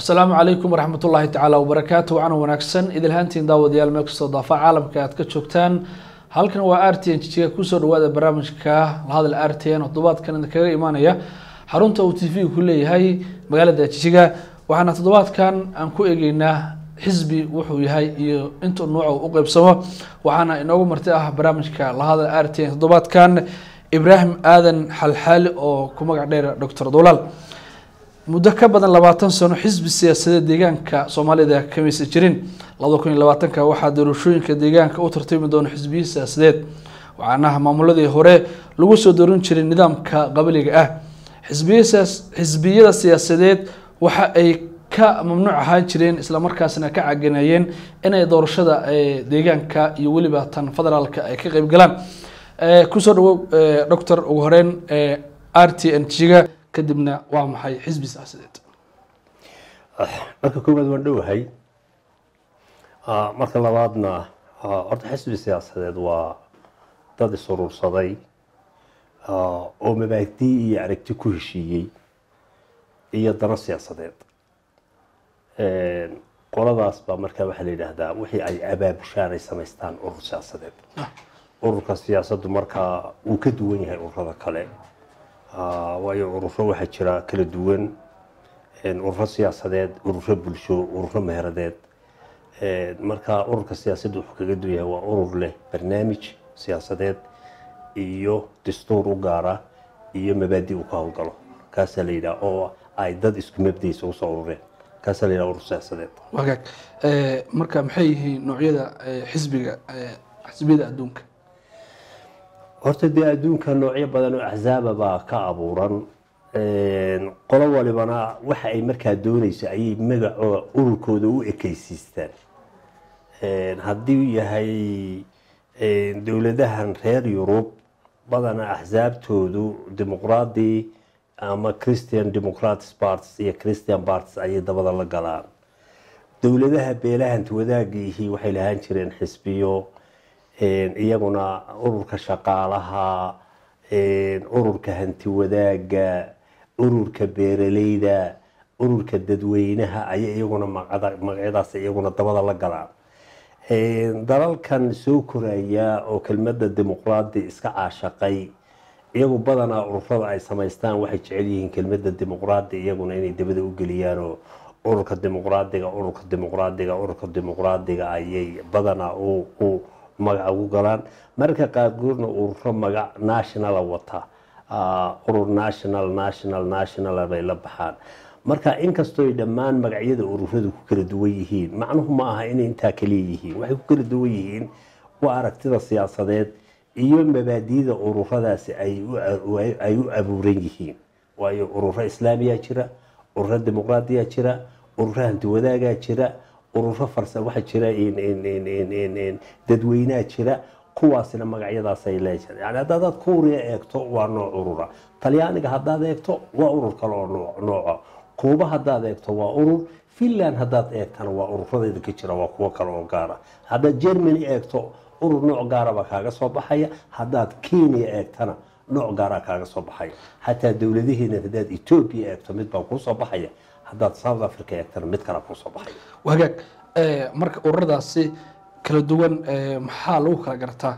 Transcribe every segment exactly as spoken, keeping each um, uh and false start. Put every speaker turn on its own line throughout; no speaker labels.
السلام عليكم ورحمة الله تعالى وبركاته وعنا ونكسن إذا الهانتين داود يال مكسو ضافة عالم كات كتشوكتان halkan waa R T N jiga ku soo dhawaada barnaamijka lahadal R T N toddobaad kan kaga imaanaya xarunta uu T V ku leeyahay magaalada Jijiga waxaana toddobaadkan aan ku eegaynaa xisbi wuxuu yahay iyo inta nooc u qaybsamo waxaana inoogu martay ah barnaamijka lahadal R T N toddobaadkan Ibrahim Aadan Xalxaali oo ku magac dheer Doctor Dolaal muddo ka badan labaatan sano xisbi siyaasadeed deegaanka Soomaalida ka mid jirin laba kun iyo labaatan ka waxa doorashooyinka deegaanka u tartami doona xisbiye siyaasadeed waxaana maamuladii hore lagu soo dooran jiray nidaamka qabliga ah xisbiyadas xisbiyada siyaasadeed waxa ay ka mamnuuc ahaan jireen isla markaasna ka caganayeen inay doorashada deegaanka iyo waliba tan federaalka ay ka qayb galaan ee ku soo dhaw Doctor ugu horeen R T N jiga kadibna waa maxay xisbi siyaasadeed
marka koowaad waan dhawahay ah marka labaadna horta xisbi siyaasadeed waa dad isurursaday oo mabaagtii iyo aragti ku heshiiyey iyo dana siyaasadeed ee qoladaas baa marka waxa la yiraahdaa wixii ay abaabushaan ay sameystaan urur siyaasadeed ururka siyaasaddu marka uu ka duwan yahay ururada kale ah waayo ururo waxa jira kala duwan in ururo siyaasadeed ururo bulsho ururo meheradeed ee marka ururka siyaasaddu wuxuu kaga duwan yahay waa urur leh barnaamij siyaasadeed iyo dastuur u gaara iyo mabaadi u ka hawlgalo kaas la yiraahdo oo ay dad isku mabdiis u soo urureen kaas la yiraahdo urur siyaasadeed
wagaag ee marka maxay yihiin noocyada xisbiga xisbiyada adduunka
horta dee adduunka noocyo badan oo axzaaba baa ka abuuran ee qolo walibana waxa ay markaa doonayso ayay magacooda ururkooda u ekaysiistaan ee haddii yahay ee dawladahan reer Yurub badana axzaabtoodu dimuqraadi ama Christian Democratic Parties iyo Christian Parties ay dabada la galaan dawladaha beelahan wadaagii waxay lahaan jireen xisbiyo ee iyaguna ururka shaqaalaha ee ururka hanti wadaaga ururka beeraleyda ururka dadweynaha ay iyaguna magacyadaas iyaguna dabada la galaan ee dalalkan soo koraya oo kelmadda dimuqraadi iska caashaqay iyagu badana ururada ay sameystaan waxay jecel yihiin kelmadda dimuqraadi iyaguna inay dabada u geliyaan oo ururka dimuqraadiga ururka dimuqraadiga ururka dimuqraadiga ayay badana oo magac ugu galaan marka qaarkoodna ururo magac national wata urur national national national bay la baxaan marka inkastoo ay dhammaan magacyada ururadu ku kala duwan yihiin macnuhu ma aha in inta kale yihiin waxay ku kala duwan yihiin waa aragtida siyaasadeed iyo mabaadiida ururadaasi ay ay u abuuran yihiin waayo ururo islaamiya jira ururo dimuqraadiya jira ururo hanti wadaaga jira ururo farsamo waxa jira in in in in in dadweynaha jira kuwaasina magacyadaas ay leeyahay yani hadaad Kuuriya eegto waa nooc urura Talyaaniga hadaad eegto waa urur kale oo nooc nooca Kuuba hadaad eegto waa urur Finland hadaad eegtana waa ururadeeda ka jira waa kuwa kale oo gaar ah hadaad Germany eegto urur nooc gaar ah kaaga soo baxaya hadaad Kenya eegtana nooc gaar ah kaaga soo baxaya hatta dawladaheena hadaad Ethiopia eegto mid baa ku soo baxaya hadaad South Africa eegtana mid kale ku soo baxaya
wagaag ee marka ururadaasi kala duwan ee maxaa lagu kala gartaa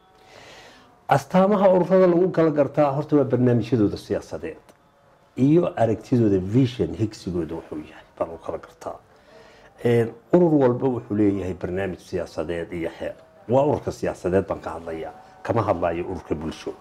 astaamaha ururada lagu kala gartaa horta waa barnaamijyadooda siyaasadeed iyo aragtidooda vision higsigooda wuxuu yahay baa lagu kala gartaa ee urur walba wuxuu leeyahay barnaamij siyaasadeed iyo xeer waa ururka siyaasadeed baan ka hadlayaa kama hadlayo ururka bulsho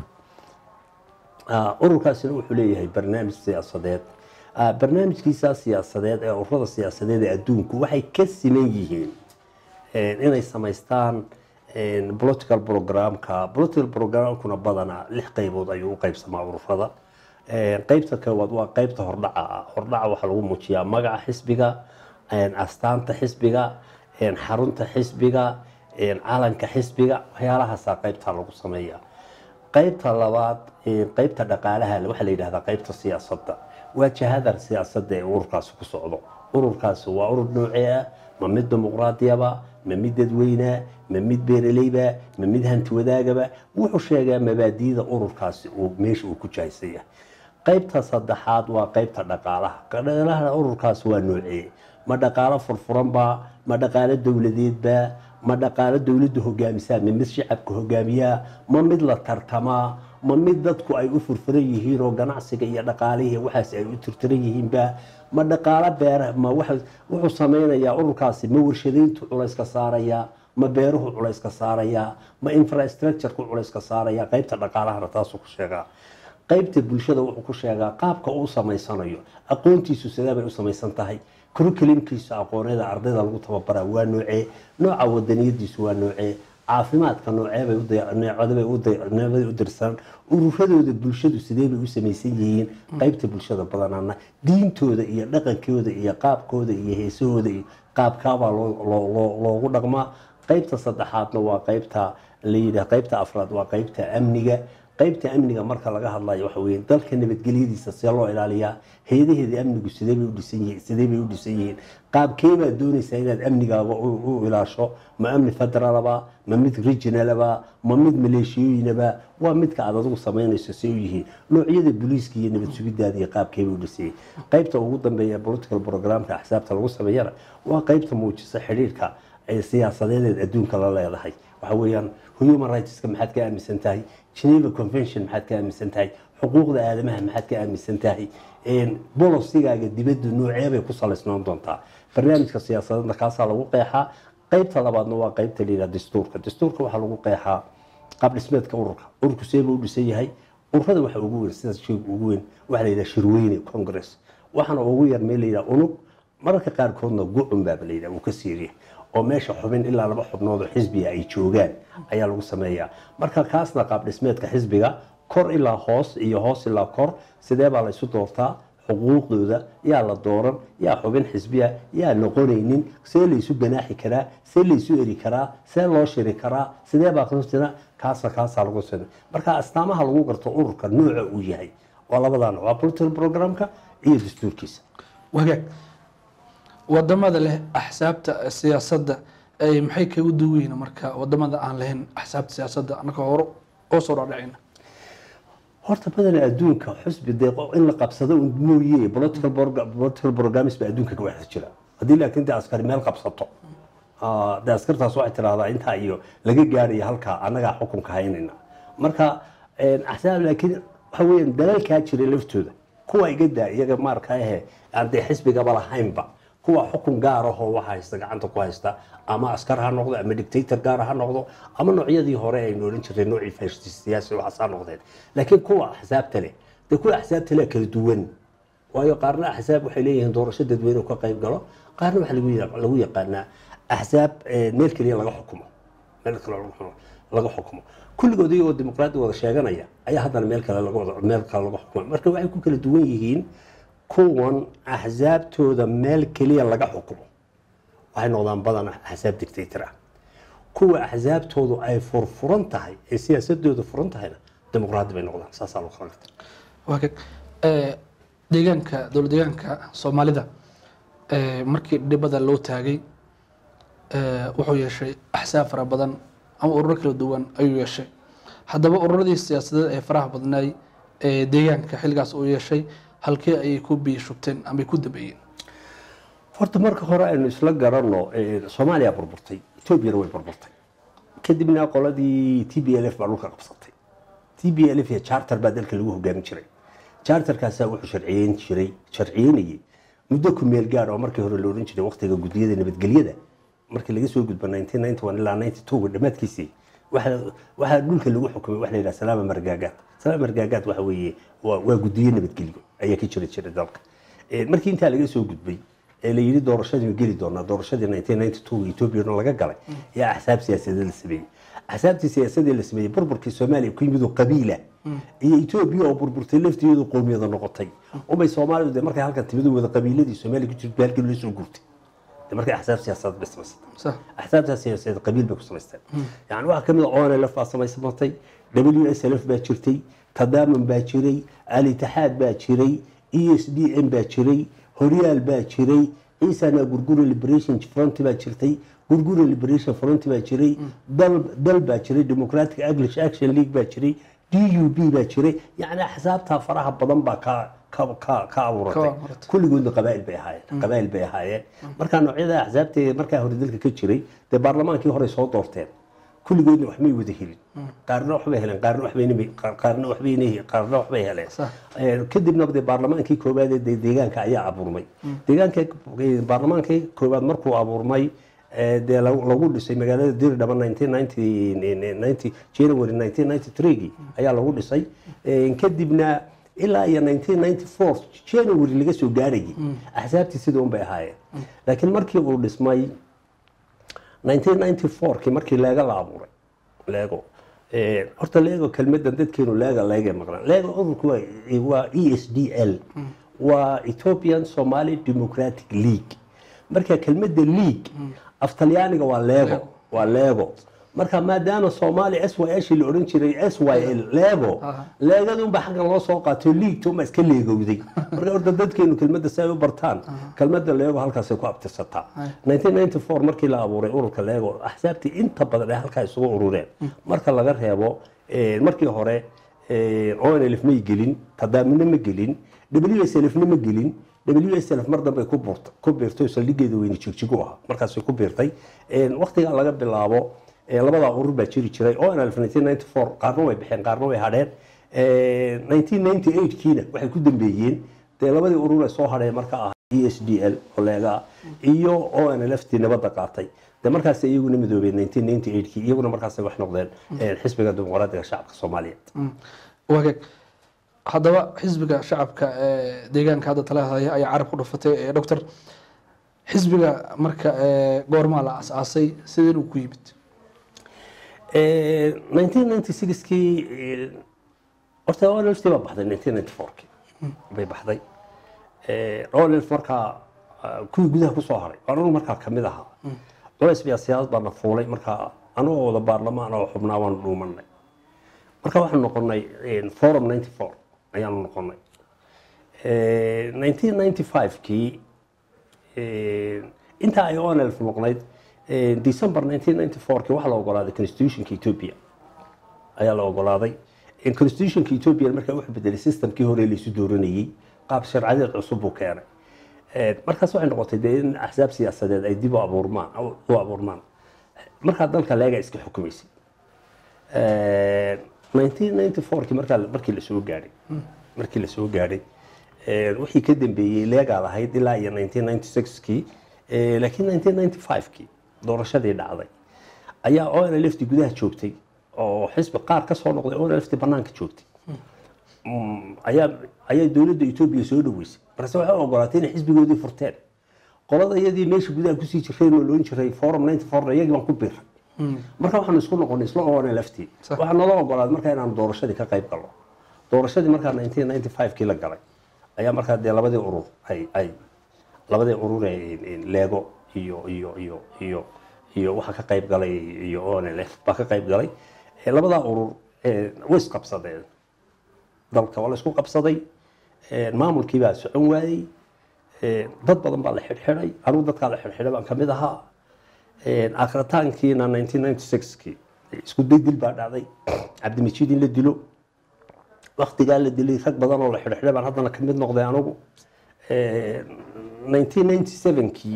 ah ururkaasina wuxuu leeyahay barnaamij siyaasadeed barnaamijkiisa siyaasadeed ee ururada siyaasadeed ee adduunku waxay ka siman yihiin inay sameystaan political programka political programkuna badana lix qaybood ayuu u qaybsamaa ururada qaybta koowaad waa qaybta hordhaca hordhaca waxa lagu muujiyaa magaca xisbiga astaanta xisbiga xarunta xisbiga calanka xisbiga waxyaalahaas qaybta lagu sameeyaa qaybta labaad qaybta dhaqaalaha waxa la yiraahdaa qaybta siyaasadda wajahada siyaasadda ee ururkaas ku socdo ururkaas waa urur noocee ah ma mid dimuqraadiyaba ma mid dadweyne ma mid beeraleyba ma mid hanti wadaagaba wuxuu sheegaa mabaadiida ururkaas oo meesha uu ku jaaysan yahay qaybta saddexaad waa qaybta dhaqaalaha dhaqaalaha ururkaas waa noocee ma dhaqaalo furfuran baa ma dhaqaalo dowladeed baa ma dhaqaalo dowladdu hogaamisaa ma mid shacabka hogaamiyaa ma mid la tartamaa ma mid dadku ay u furfuran yihiin oo ganacsiga iyo dhaqaalihii waxaas ay u tirtiran yihiinba ma dhaqaalo beeraha ma wuxuu sameynayaa ururkaasi ma warshadayntu culayska saarayaa ma beeruhu culayska saarayaa ma infrastructure-ku culayska saarayaa qaybta dhaqaalahana taasuu ku sheegaa qaybta bulshada wuxuu ku sheegaa qaabka uu samaysanayo aqoontiisu sidee bay u samaysan tahay curriculumkiisa aqooneeda ardayda lagu tababaraa waa noocee nooca wadaniyadiisu waa noocee caafimaadka nooceebay u dirsan ururadooda bulshadu sidee bay u samaysan yihiin qaybta bulshada badanana diintooda iyo dhaqankooda iyo qaabkooda iyo heesahooda iyo qaabkaabaa loogu dhaqmaa qaybta saddexaadna waa qaybta layidhaah qaybta afraad waa qaybta amniga qaybta amniga marka laga hadlayo waxa weeye dalka nabadgelyadiisa see loo ilaaliyaa hay'adaheeda amnigu sidee bay u dhisan yihiin sidee bay u dhisan yihiin qaabkee baad doonaysaa inaad amnigaaga u ilaasho ma amni federaalaba ma mid regionalaba ma mid maleeshiyooyinaba waa midka aad adigu samaynayso see u yihiin noocyada booliiska iyo nabad sugidaada iyo qaabkee bay u dhisan yihiin qaybta ugu dambeeya political programka axsaabta lagu sameeyana waa qaybta muujisa xidhiirka ay siyaasadeed adduunka la leedahay waxa weeyaan human rightska maxaad ka aaminsan tahay Geneva Convention maxaad ka aaminsan tahay xuquuqda aadamaha maxaad ka aaminsan tahay bolosigaaga dibadda noocee bay ku salaysnaan doontaa barnaamijka siyaasadeedna kaasaa lagu qeexaa qaybta labaadna waa qaybta la yidhaha dastuurka dastuurka waxaa lagu qeexaa qaab dhismeedka ururka ururku see buu u dhisan yahay ururada waxa ugu weyn sidaas sheeg ugu weyn waxa la yidhaha shirweyne congress waxaana ugu yar meel la yidhaha unug mararka qaarkoodna gucun baaba la yidhaha uu ka siiriya oo meesha xubin ilaa laba xubnood oo xisbiga ay joogaan ayaa lagu sameeyaa marka kaasna qaab dhismeedka xisbiga kor ilaa hoos iyo hoos ilaa kor sidee baa la isu doortaa xuquuqdooda yaa la dooran yaa xubin xisbiya yaa noqonaynin see la isu ganaaxi karaa see la isu eri karaa see loo shiri karaa sidee baa qoftina kaasa kaasa lagu sameeyaa marka astaamaha lagu garto ururka nooca uu yahay waa labadan waa political programka iyo dastuurkiisa
wagaag wadamada leh axsaabta siyaasadda ay maxay kaga duwan yihiin marka wadamada aan lahayn axsaabta siyaasadda anaka hore oo soo dhacayna
horta badan adduunka xusbi deeqo in la qabsado uu mooyee political political programs ba adduunka ka wax jira hadii laakiin taa askari meel qabsato ah daa askartaas waxay tiraahdaa inta iyo laga gaarayo halka anaga xukunka haynayna marka axsaab laakiin waxa weeyaan dalalka jira laftooda kuwa iga daa iyaga marka ah aan xisbiga bala haynba kuwa xukun gaar ah oo waxa haysta gacanta ku haysta ama askar ha noqdo ama dictator gaar ha noqdo ama noocyadii hore ay noolan jireen noocii fascist siyaasi waxa soo noqdeen laakiin kuwa axsaabta leh de kuwa axsaabta leh kala duwan waayo qaarna axsaab waxay leeyihiin doorasho dadweyne ka qayb galo qaarna waxa lagu yiraahdaa lagu yaqaanaa axsaab meel kaliya laga xukumo meel kale laga xukumo kulligood iyo dimuqraadi wada sheeganaya ayaa haddana meel kale laga wada meel kale laga xukumo marka waxay ku kala duwan yihiin kuwan axsaabtooda meel kaliya laga xukumo waxay noqdaan badan axsaab dictator ah kuwa axsaabtoodu ay furfuran tahay ee siyaasadooda furan tahayna dimuqraadi bay noqdaan saasaa loo kala gartaa
wagaag ee deegaanka dowlad deegaanka Soomaalida ee markii dhibada loo taagay ee wuxuu yeeshay axsaab fara badan ama ururo kala duwan ayuu yeeshay haddaba ururadii siyaasadeed ee faraha badnaay ee deegaanka xilgaas uu yeeshay halkee ay ku biishubteen ama ku dabayeen
horta marka hore aynu isla garanno Soomaaliya burburtay Itoobiya way burburtay kadibna qoladii T B L F baa dhulka qabsatay T B L F ee charter baa dalka lagu hogaamin jiray charterkaas wuxuu sharciyeyn jiray sharciyeynayay muddo ku meel gaar oo markii hore loo oran jiray waqtiga gudiyada nabadgelyada markii laga soo gudbay nineteen ninety-one ilaa ninety-two dhamaadkiisii waxa waxa dhulka lagu xukumay wax la yiraahdo salaama margaagaad salaama margaagaad waxa weeye waa gudiye nabadgelyo ayaa ka jira jira dalka ee markii inta laga soo gudbay ee la yiri doorashadii geli doona doorashadii nineteen ninety-two Itoobiya laga galay yaa axsaab siyaasadeed la sameeyay axsaabtii siyaasadeed la sameeyay burburkii Soomaaliya ku yimid qabiila iyo Itoobiya oo burburtay lafteedu qoomiyada noqotay oo bay Soomaalidu markay halkan timid wada qabiiladii Soomaaliya ku jirtay halkii la soo gurtay markay axsaab siyaasadeed bas
صح
axsaabta siyaasadeed qabiil bay ku samaysteen yani waxa kamid ah O N L F samaysmatay W S L F baa jirtay tadaamun baa jiray al-ittixaad baa jiray E S D M baa jiray horyaal baa jiray Ciisana Gurgura Liberation Front baa jirtay Gurgura Liberation Front baa jiray dal dal baa jiray Democratic English Action League baa jiray D U B baa jiray yani axsaabta faraha badan baa ka ka ka ka abuuratay kulligoodna qabaa'il bay ahaayeen qabaa'il bay ahaayeen marka noocyada axsaabta markaa hore dalka ka jiray dee baarlamaankii hore soo doorteen kulligoodna wax may wada helin qaarna wax bay heleen qaarna wax bay qaarna wax bay neehi qaarna wax bay heleen kadibna dee baarlamaankii koowaad ee deegaanka ayaa abuurmay deegaanka baarlamaankii koowaad markuu abuurmay dee lagu dhisay magaalada Dirdhaba nineteen ninety January nineteen ninety-three ayaa lagu dhisay kadibna ilaa iyo nineteen ninety-four January laga soo gaarayay axsaabtii sidoo bay ahaayeen laakiin markii uu dhismay nineteen ninety-four kii markii laga la abuuray Lego ee horta Lego kelmadan dadkeenu Lego Lego maqlaan Lego ururku waa E S D L waa Ethiopian Somali Democratic League marka kelmadda league af Talyaaniga waa Lego waa Lego marka maadaama Soomaali S Y L la oran jiray S Y L Lego Legadu ba xaqan loo soo qaato league tuma iska leegowday marka horta dadkeenu kelmadda say u bartaan kelmadda Lego halkaas ay ku abtirsataa nineteen ninety-four markii la abuuray ururka Lego axsaabtii inta badan ay halkaas isugu urureen marka laga reebo markii hore O N L F ma gelin tadaamina ma gelin W S L F ma gelin W S L F mar dambe ku burto ku biirtay saldhigeeda weyn jigjigo ah markaas ay ku biirtay een waqtiga laga bilaabo ee labada urur baa jiri jiray O N L F nineteen ninety-four qaarna way bixeen qaarna way hadheen ee nineteen ninety-eight kiina waxay ku dambeeyeen ee labadii urur ay soo hadheen marka ah E S D L oo leega iyo O N L F tii nabadda qaatay de markaas ay iyaguna midoobeen nineteen ninety-eight kii iyaguna markaas ay wax noqdeen ee xisbiga dimuqraadiga shacabka Soomaaliyeed
wagaag haddaba xisbiga shacabka ee deegaanka hadda talahaya ayaa carab ku dhufatay ee doctor xisbiga marka ee goorma la asaasay sidii uu ku yimid
ee nineteen ninety-six kii horta O N L F tii baa baxday nineteen ninety-four kii bay baxday ee O N L F marka kuwii gudaha ku soo haray anigu markaa kamid ahaa culays siyaasad baa fuulay marka anoo wada baarlamaan oo xubnaa waan dhuumanay marka waxaan noqonay forum ninety-four ayaan noqonay ee nineteen ninety-five kii ee inta ay O N L F noqonayd ee December nineteen ninety-four kii waxa la ogolaaday constitutionka Ethiopia ayaa la ogolaaday in constitutionka Ethiopia marka wax bedelay systemkii hore la isu dooranayay qaab sharciyeed cusub uu keenay ee markaas waxay noqotay in axsaab siyaasadeed ay dib u abuurmaan oo abuurmaan marka dalka leega iska xukumaysay ee nineteen ninety-four kii marka markii la soo gaaray markii la soo gaaray ee wixii ka dambeeyay leega lahayd ilaa iyo nineteen ninety-six kii ee laakiin nineteen ninety-five kii doorashadii dhacday ayaa O N L F gudaha joogtay oo xisbi qaar ka soo noqday O N L F banaanka joogtay ayaa ayaa dawladda Ethiopia soo dhaweysay balse waxa ogolaatay in xisbigoodii furteen qolada iyadii meesha gudaha ku sii jireen oo loon jiray forum ninety-four iyagii baan ku biiray marka waxaan isku noqonay isla O N L F waxaan nala ogolaaday marka inaan doorashadii ka qayb galno doorashadii marka nineteen ninety-five kii la galay ayaa marka de labadii urur ay ay labadii urur ee Lego iyo iyo iyo iyo iyo waxa ka qayb galay iyo O N L F ba ka qayb galay ee labada urur ee way qabsadeen dalka wala isku qabsaday ee maamulkii baa socon waayay ee dad badan baa la xirxiray anigu dadka la xirxiray baan kamid ahaa ee akhiritaankiina nineteen ninety-six kii isku degdel baa dhacday Cabdi Majiid in la dilo waqtiga la dilay rag badan oo la xirxiray baan haddana kamid noqday anigu ee nineteen ninety-seven kii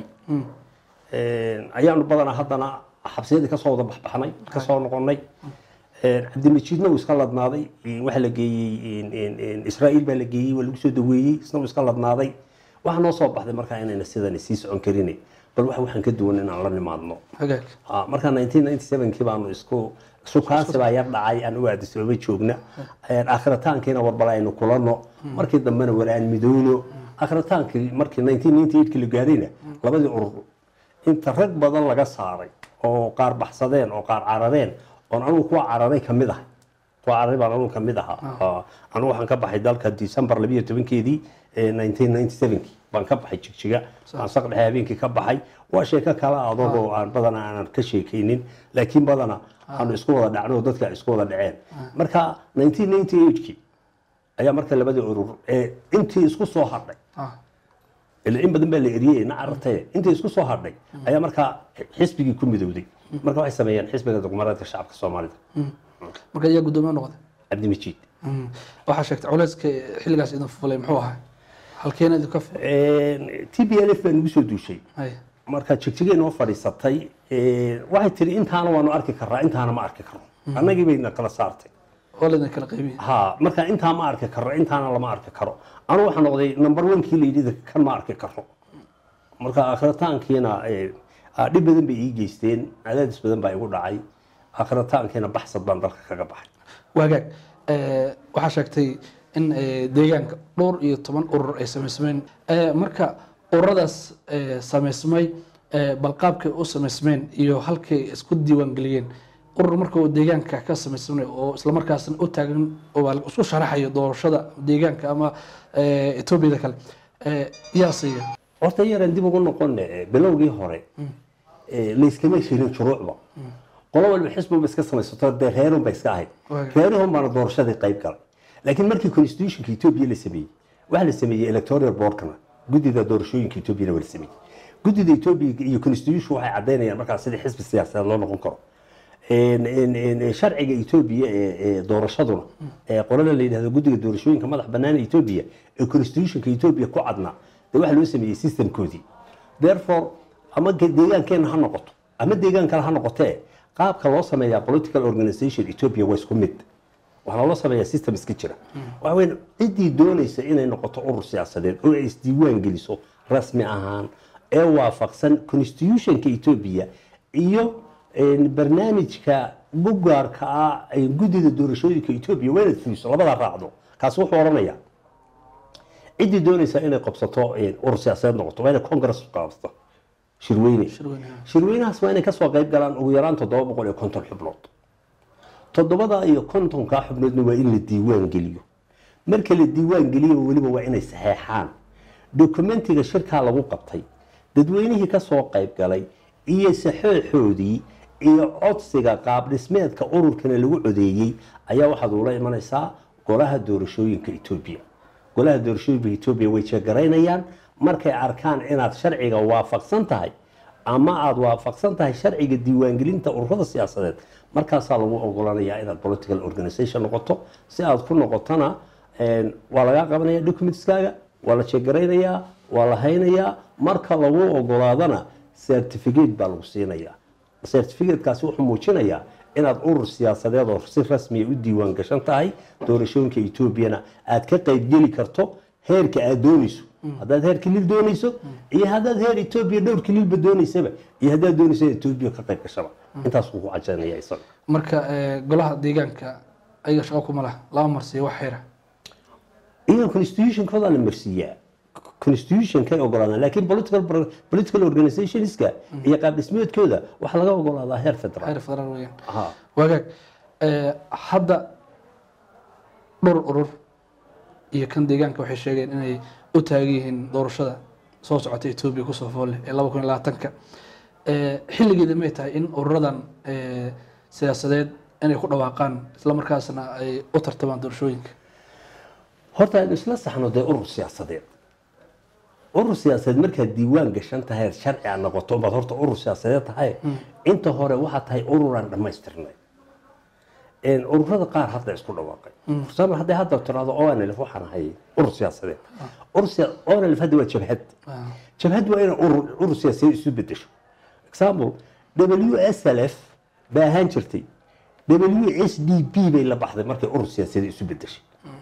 ee ayaanu badan haddana xabsiyada ka soo wada baxbaxnay ka soo noqonay Cabdi Majiidna uu iska ladnaaday waxa la geeyay in in Israa'iil baa la geeyay waa lagu soo daweeyay isna uu iska ladnaaday waxa noo soo baxday marka inayna sidan sii socon karinay bal waxa waxaan ka duwan inaan la nimaadno
hagaag
ah marka nineteen ninety-seven kii baanu isku sukaasi baa yar dhacay aan u aadisooba joogna ee akhiritaankiina warbalaynu kulano markii dambena waraan midoono akhritaankii markii nineteen ninety-eight kii la gaarayna labadii urur inta rag badan laga saaray oo qaar baxsadeen oo qaar carareen oo anigu kuwa cararay kamid ah kuwa cararay baan anigu kamid ahaa anigu waxaan ka baxay dalka December laba iyo toban keedii nineteen ninety-seven kii baan ka baxay jigjiga aan saqdhe habeenkii ka baxay waa sheeko kala adoo aan badan aan ka sheekaynin laakiin badana aan isku wada dhacno dadka isku wada dhaceen marka nineteen ninety-eight kii ayaa marka labadii urur ee intii isku soo hadhay ilaa in badan baa la eriyay nacartay intii isku soo hadhay ayaa marka xisbigii ku midowday marka waxay sameeyeen xisbiga dimuqraadiga shacabka Soomaalida
marka ayaa gudoomiye noqday
cabdimajid
waxaa sheegtay culayska xilligaas idin fulay muxuu ahaa halkeena idin ka
t b l f baa nagu soo duushay marka jigjigay noo fadhiisatay waxay tiri intaana waanu arki karraa intaana ma arki karno annagii bayna kala saartay
oo ladin kala qaybiyey
ha marka intaa ma arki karro intaana lama arki karo anu waxaa noqday number one kii la yidhi kan ma arki karno marka akhritaankiina dhib badan bay ii geysteen cadaadis badan baa igu dhacay akhritaankiina baxsad baan dalka kaga baxay
waagaag waxaa sheegtay in deegaanka dhowr iyo toban urur ay samaysmeen marka ururadaas samaysmay balqaabkay u samaysmeen iyo halkay isku diiwaan geliyeen urur marka uu deegaanka ka samaysmay oo isla markaasna u taagan oo isku sharaxayo doorashada deegaanka ama Ethiopia kale yaa siiya
horta yaraan dib ugu noqon bilowgii hore la iskama shirin shuruucba qolo walba xisbiga iska samaysato reerun bay iska ahayd reerahum baan doorashadii qayb galay laakiin markii constitutionka Ethiopia la sameeyay waxa la sameeyay electoral boardkana guddiga doorashooyinka Ethiopia la sameeyay guddiga Ethiopia iyo constitution waxay cadeynayaan marka sidii xisbi siyaasadeed loo noqon karo in sharciga Ethiopia ee doorashaduna ee qolada la yiraahdo guddiga doorashooyinka madax bannaan Ethiopia ee constitutionka Ethiopia ku cadna waxa loo sameeyay systemkoodii therefore ama deegaankeena ha noqoto ama deegaan kale ha noqotee qaabka loo sameeyaa political organization Ethiopia waa isku mid waxa loo sameeyaa system iska jira waxa weyn cidii doonaysa inay noqoto urur siyaasadeed oo ay isdiiwaan geliso rasmi ahaan ee waafaqsan constitutionka Ethiopia iyo barnaamijka bugaarka ah ee guddiga doorashooyinka Ethiopia waa inay fuliso labada raacdo kaas wuxuu oranayaa cidii doonaysa inay qabsato urur siyaasadeed noqoto waa inay congress qabsato shirweyne shirweynahaas waa inay ka soo qayb galaan ugu yaraan toddoba boqol iyo konton xubnood toddobada iyo konton ka xubnoodna waa in la diiwaan geliyo marka la diiwaan geliyo waliba waa inay saxeexaan dokumentiga shirka lagu qabtay dadweynihii ka soo qayb galay iyo saxeexoodii iyo codsiga qaab dhismeedka ururkana lagu codeeyay ayaa waxa uu la imanaysaa golaha doorashooyinka Ethiopia golaha doorashooyinka Ethiopia way sheegaraynayaan markay arkaan inaad sharciga waafaqsan tahay ama aad waafaqsan tahay sharciga diiwaangelinta ururada siyaasadeed markaas lagu ogolaanayaa inaad political organization noqoto si aad ku noqotana waa laga qabanaya documentskaaga waa la sheegaraynaya waa la haynayaa marka lagu ogolaadana certificate baa lagu siinayaa certificate-kaasi wuxuu muujinayaa inaad urur siyaasadeed oo si rasmi ah u diiwaan gashan tahay doorashooyinka Ethiopia-na aad ka qayb geli karto heerka aad doonayso haddaad heer kilil doonayso iyo haddaad heer Ethiopia dhowr kililba doonaysaba iyo haddaad doonayso Ethiopia ka qayb gashaba intaas uu ku cajaynaya isaga
marka golaha deegaanka ayaga shaqo kuma laha laba marsiyo wax xira
iyo constitution-kooda la marsiyaa constitution ka ogolaadaan laakiin political political organizationska iyo qaab dhismeedkooda waxa laga ogolaadaa heer federal
heer federal weeyaan ha wagaag ee hadda dhowr urur iyo kan deegaanka waxay sheegeen inay u taagan yihiin doorashada soo socota Ethiopia ku soo foole ee laba kun iyo labaatan ee xilligeeda ma tahay in ururadan ee siyaasadeed inay ku dhawaaqaan isla markaasna ay u tartamaan doorashooyinka
horta isla saxnooday urur siyaasadeed urur siyaasadeed marka diiwaan gashan tahay sharci aan noqoto baad horta urur siyaasadeed tahay inta hore waxa tahay ururaan dhameystirnay in ururada qaar hadda isku dhawaaqay sabab hadda hadda tiraado oo aan ilaa waxaan ahay urur siyaasadeed urur oo aan ilaa hadda waa jabhad jabhad waa in urur urur siyaasadeed isu bedesho example W S L F baahan jirtay W S D P bay la baxday markay urur siyaasadeed isu bedeshay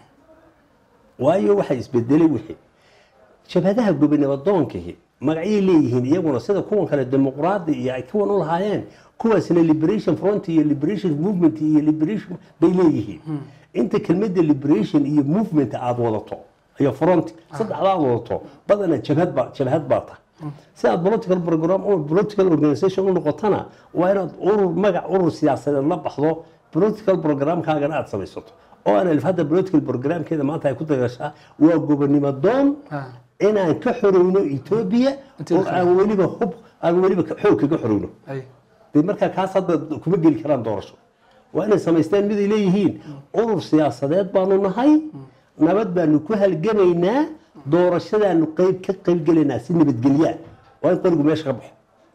waayo waxa isbedelay wixii shabadaha gobnadoonkihi magacay leeyihiin iyaguna sida kuwan kale dimuqraadi iyo ay kuwan u lahaayeen kuwaasna liberation front iyo liberation movement iyo liberation bay leeyihiin inta kelmadda liberation iyo movement aad wadato iyo front saddexda aad wadato badana jabhad ba jabhad ba ta si aad political program oo political organization u noqotana waa inaad urur magac urur siyaasadeed la baxdo political programkaaga aad samaysato oo aan ilfada political programkeeda maanta ay ku dagashaa waa gobonimo doon in aan ka xoreyno Ethiopia oo aan waliba hub aan waliba xoog kaga xoreyno ay marka kaas hadda kuma geli karaan doorasho waa inay samaystaan mid ay leeyihiin urur siyaasadeed baanu nahay nabad baanu ku halgamaynaa doorashadaanu qayb ka qayb galeynaa si nabadgelyo waa in qorigu meesha ka baxo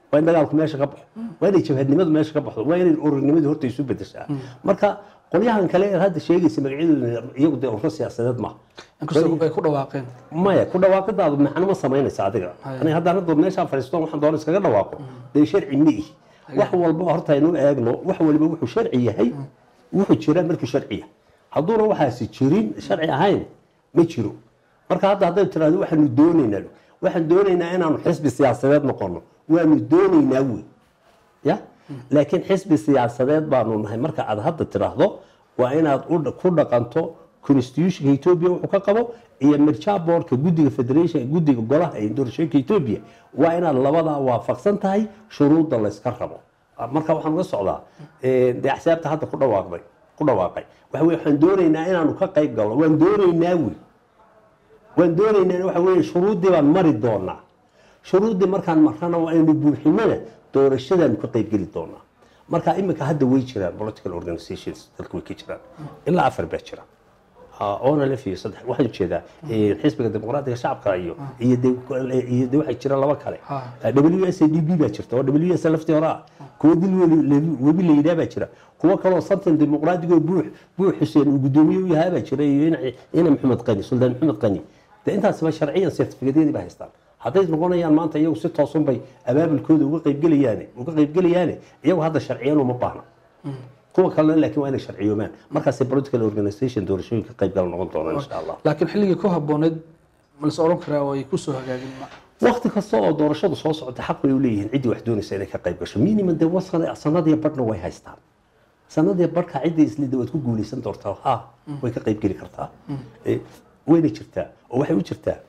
waa in dagaalku meesha ka baxo waa inay jabhadnimadu meesha ka baxdo waa inay ururnimadu horta isu bedeshaa marka qolyahan kale ee hadda sheegaysa magacyadooda iyagu dee urur siyaasadeed ma
inkastoo ay ku dhawaaqeen
maya ku dhawaaqadaadu macno ma samaynaysa adiga aniga haddaan hadda meeshaan fadhiisto waxaan doona iskaga dhawaaqo dee sharci ma ihi wax walba horta aynu eegno wax waliba wuxuu sharci yahay wuxuu jira markii sharciya hadduuna waxaasi jirin sharci ahayn ma jiro marka hadda hadday tiraahdo waxaanu doonaynaa waxaan doonaynaa inaanu xisbi siyaasadeed noqono waanu doonaynaa wey ya laakiin xisbi siyaasadeed baanu nahay marka aad hadda tiraahdo waa inaad ku dhaqanto constitutionka Ethiopia wuxuu ka qabo iyo mircha boardka guddiga federation guddiga golaha ee doorashooyinka Ethiopia waa inaad labada waafaqsan tahay shuruudda la iska rabo marka waxaan uga socdaa ee de axsaabta hadda ku dhawaaqday ku dhawaaqay waxa weeye waxaan doonaynaa inaanu ka qayb galno waan doonaynaa wey waan doonaynaa waxa weeye shuruuddii baan mari doonaa shuruuddii markaan marrana waa inuu buuxinana doorashadan ka qayb geli doonaa marka imika hadda way jiraan political organizations dalka way ka jiraan ilaa afar baa jira oona la fiyo saddex waxaan jeedaa xisbiga dimuqraadiga shacabka iyo iyo iyo waxa jira laba kale W S D B baa jirta oo W S laftii hore kuwa dil webi leeyahay baa jira kuwa kale oo santan dimuqraadiga buux buux Xuseen uu gudoomiye u yahay baa jira iyo ina Maxamed Qani Sultan Maxamed Qani intaas ba sharciyan certificate ba haystaan hadday noqonayaan maanta iyagu si toosan bay abaabulkooda uga qayb galayaan uga qayb galayaan iyagu hadda sharciyan uma baahna kuwa kale laakiin waa inay sharciyoomaan markaas political organization doorashooyinka qayb gal noqon doona insha Allah
laakiin xilliga ku habooneed ma la soo oran karaa oo ay ku soo hagaagin
waqti kasta oo doorashadu soo socota xaq way u leeyihiin cidii wax doonaysa inay ka qayb gasho minimum de wasana sanadii badhna way haystaan sanadii badhka cidii isla dawad ku guuleysan doortaa ha way ka qayb gali kartaa ee wayna jirtaa oo waxay u jirtaa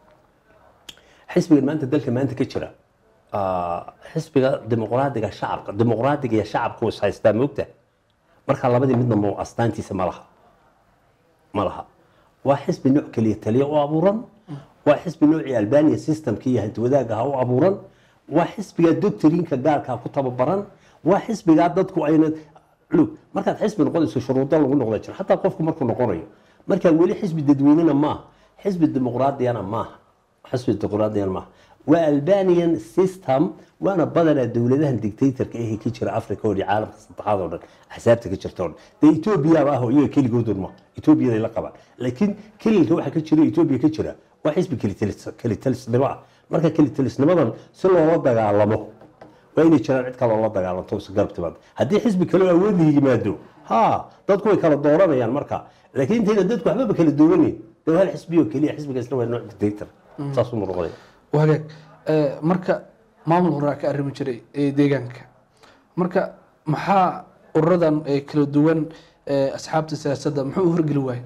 xisbiga maanta dalka maanta ka jira xisbiga dimuqraadiga shacabka dimuqraadiga iyo shacabku is haystaa moogta marka labadii midna ma astaantiisa ma laha ma laha waa xisbi nooc kaliya taliya oo abuuran waa xisbi noocii Albania systemka iyo hanti wadaagaha oo abuuran waa xisbiga doctorinka gaarka ku tababaran waa xisbiga dadku ayna lug marka xisbi noqonayso shuruudo lagu noqdo jira hatta qofku markuu noqonayo marka wali xisbi dadweynena ma xisbi dimuqraadiyana ma xisbi dimuqraadiyana ma waa Albanian system وانا بدل دولتها ديكتاتور كايه كي جرى افريقيا ودي عالم saddexaad oo dhan axsaabta ka jirto de Ethiopia baa iyo kaligood ma Ethiopia la qaban laakiin kaliga waxa ka jira Ethiopia ka jira waa xisbi kalitalisnimo marka kalitalisnimadan si loo dagaalamo waa inay jiraan cid kale oo la dagaalanto si garabtibaad hadii xisbi kale awood yimaado ha dadku way kala dooranayaan marka laakiin inta dadku waxba kala dooranay de hal xisbi oo kaliya xisbiga isla waa nooc dictator saas uu noqday
wagaag ee marka maamul hore ka arrimi jiray ee deegaanka marka maxaa ururadan ee kala duwan ee asxaabta siyaasadda muxuu u horgeli waayay